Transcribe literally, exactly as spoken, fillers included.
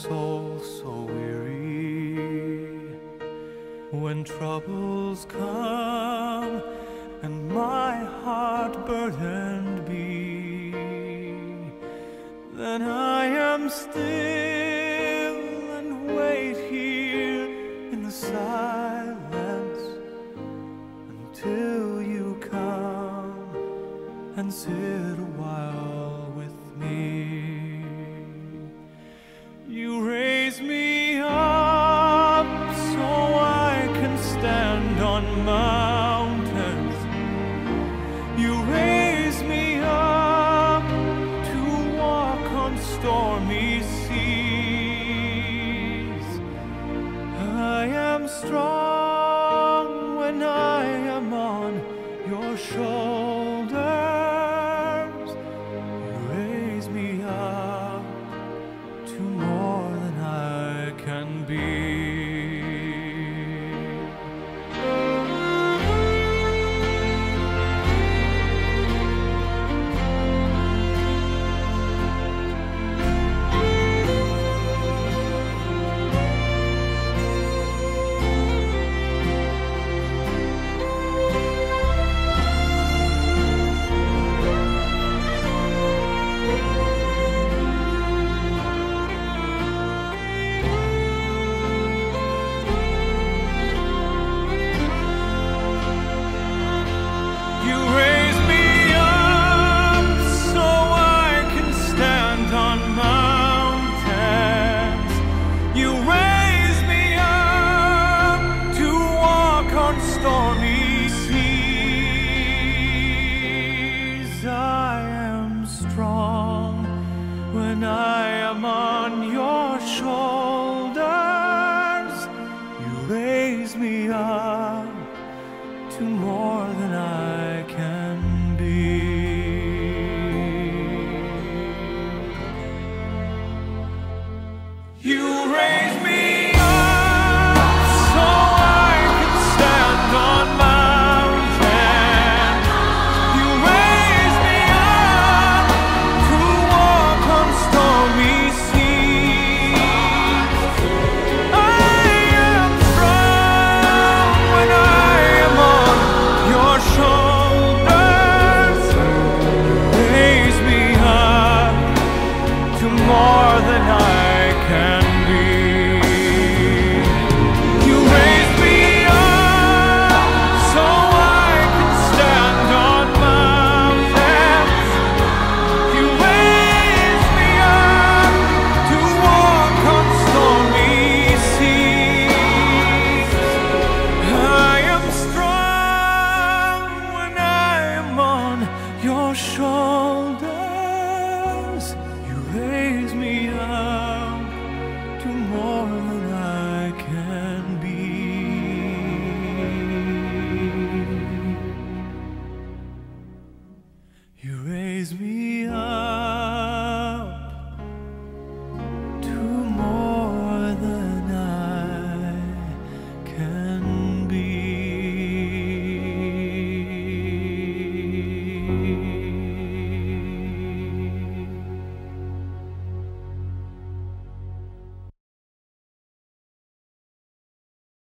soul so weary. When troubles come and my heart burdened be, then I am still and wait here in the silence until you come and sit a while with me. You raise me up so I can stand on mountains. You raise me up to walk on stormy seas. I am strong when I am on your shoulders. You raise me up to more than I can be. When I am on your shoulders, you raise me up to more than I can be. You raise me up so I can stand on mountains. You raise me up to walk on stormy seas. I am strong when I am on your shoulders. Raise me up to more than I can be. You raise me up so I can stand on mountains. You raise me up to walk on stormy seas. I am strong when I am on your shoulders. You raise me up to more than I can be. You raise me